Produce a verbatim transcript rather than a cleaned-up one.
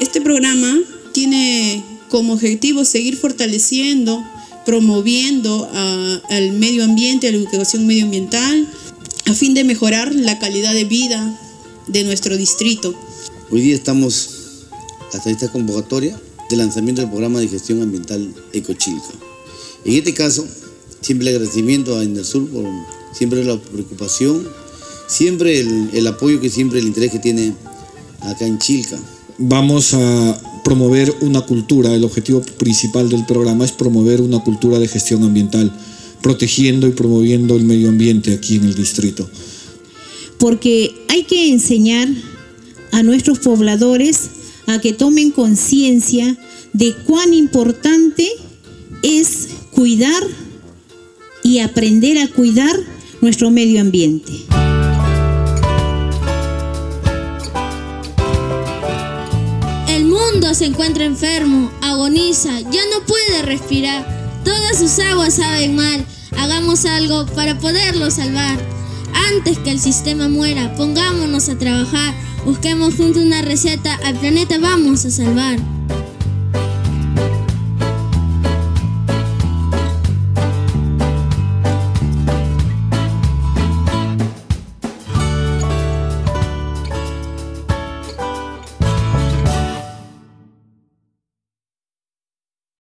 Este programa tiene como objetivo seguir fortaleciendo, promoviendo a, al medio ambiente, a la educación medioambiental, a fin de mejorar la calidad de vida de nuestro distrito. Hoy día estamos hasta esta convocatoria de lanzamiento del programa de gestión ambiental Ecochilca. En este caso, siempre el agradecimiento a Indersur por siempre la preocupación, siempre el, el apoyo que siempre el interés que tiene acá en Chilca. Vamos a promover una cultura, el objetivo principal del programa es promover una cultura de gestión ambiental, protegiendo y promoviendo el medio ambiente aquí en el distrito. Porque hay que enseñar a nuestros pobladores a que tomen conciencia de cuán importante es cuidar y aprender a cuidar nuestro medio ambiente. El mundo se encuentra enfermo, agoniza, ya no puede respirar. Todas sus aguas saben mal. Hagamos algo para poderlo salvar. Antes que el sistema muera, pongámonos a trabajar. Busquemos juntos una receta, al planeta vamos a salvar.